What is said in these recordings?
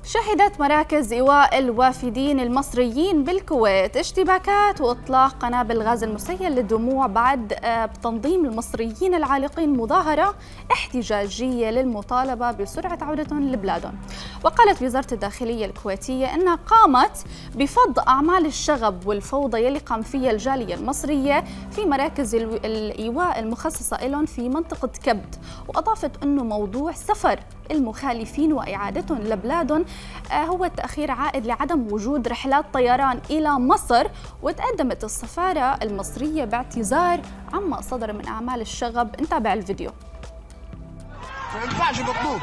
شهدت مراكز إيواء الوافدين المصريين بالكويت اشتباكات وإطلاق قنابل غاز المسيل للدموع بعد تنظيم المصريين العالقين مظاهرة احتجاجية للمطالبة بسرعة عودتهم لبلادهم. وقالت وزارة الداخلية الكويتية أنها قامت بفض أعمال الشغب والفوضى يلي قام فيها الجالية المصرية في مراكز الإيواء المخصصة لهم في منطقة كبد. وأضافت أنه موضوع سفر المخالفين وإعادتهم لبلادهم هو التأخير عائد لعدم وجود رحلات طيران إلى مصر. وتقدمت السفارة المصرية باعتذار عما صدر من أعمال الشغب. نتابع الفيديو. ما ينفعش مطلوب.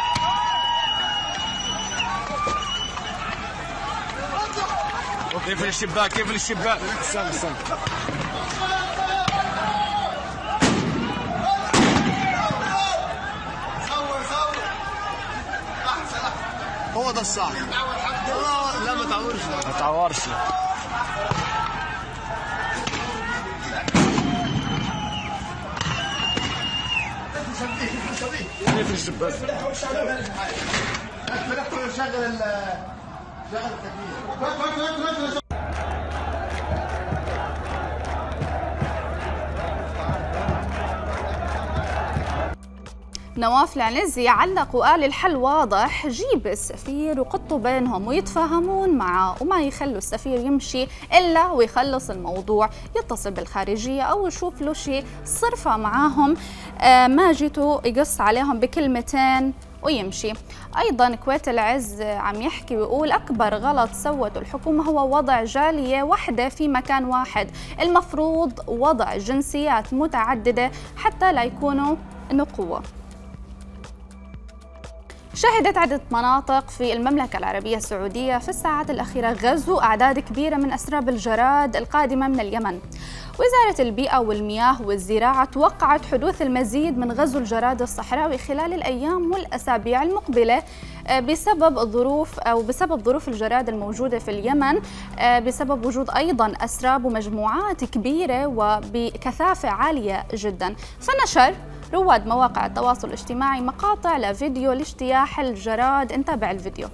كيف الشباك كيف الشباك؟ استنى هو ده الصح. لا ما تعورش. ما تعورش. كيف الشباك؟ شغل التكييف. نواف العنزي علق وقال الحل واضح، جيب السفير وقطوا بينهم ويتفاهمون معه وما يخلوا السفير يمشي إلا ويخلص الموضوع، يتصل بالخارجية أو يشوف له شيء صرفة معاهم، ما جيتوا يقص عليهم بكلمتين ويمشي. أيضا كويت العز عم يحكي ويقول أكبر غلط سوته الحكومة هو وضع جالية واحدة في مكان واحد، المفروض وضع جنسيات متعددة حتى لا يكونوا نقوة. شهدت عدة مناطق في المملكة العربية السعودية في الساعات الأخيرة غزو أعداد كبيرة من أسراب الجراد القادمة من اليمن. وزارة البيئة والمياه والزراعة توقعت حدوث المزيد من غزو الجراد الصحراوي خلال الأيام والأسابيع المقبلة بسبب ظروف الجراد الموجودة في اليمن، بسبب وجود أيضا أسراب ومجموعات كبيرة وبكثافة عالية جدا. فنشر رواد مواقع التواصل الاجتماعي مقاطع لفيديو لاجتياح الجراد. نتابع الفيديو.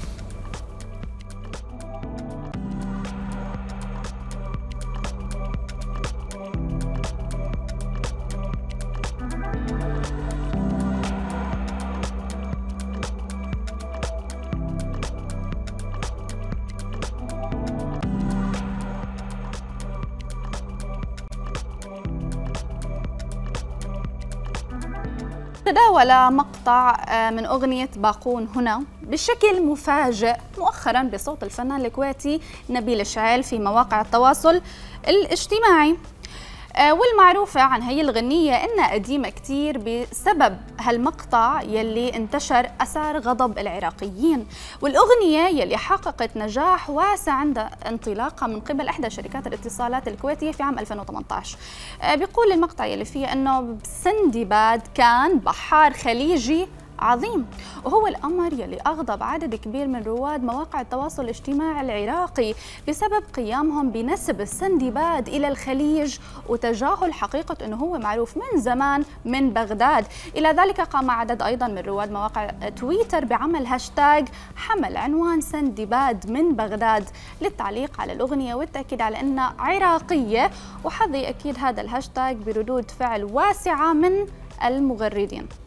تداول مقطع من أغنية باقون هنا بشكل مفاجئ مؤخرا بصوت الفنان الكويتي نبيل شعيل في مواقع التواصل الاجتماعي. والمعروفة عن هي الغنية إنها قديمة كتير، بسبب هالمقطع يلي انتشر أثار غضب العراقيين. والأغنية يلي حققت نجاح واسع عند انطلاقها من قبل إحدى شركات الاتصالات الكويتية في عام 2018. بيقول المقطع يلي فيه إنه سندباد كان بحار خليجي عظيم، وهو الأمر يلي أغضب عدد كبير من رواد مواقع التواصل الاجتماعي العراقي بسبب قيامهم بنسب السندباد إلى الخليج وتجاهل حقيقة أنه هو معروف من زمان من بغداد. إلى ذلك قام عدد أيضا من رواد مواقع تويتر بعمل هاشتاج حمل عنوان سندباد من بغداد للتعليق على الأغنية والتأكيد على أنها عراقية، وحظي أكيد هذا الهاشتاج بردود فعل واسعة من المغردين.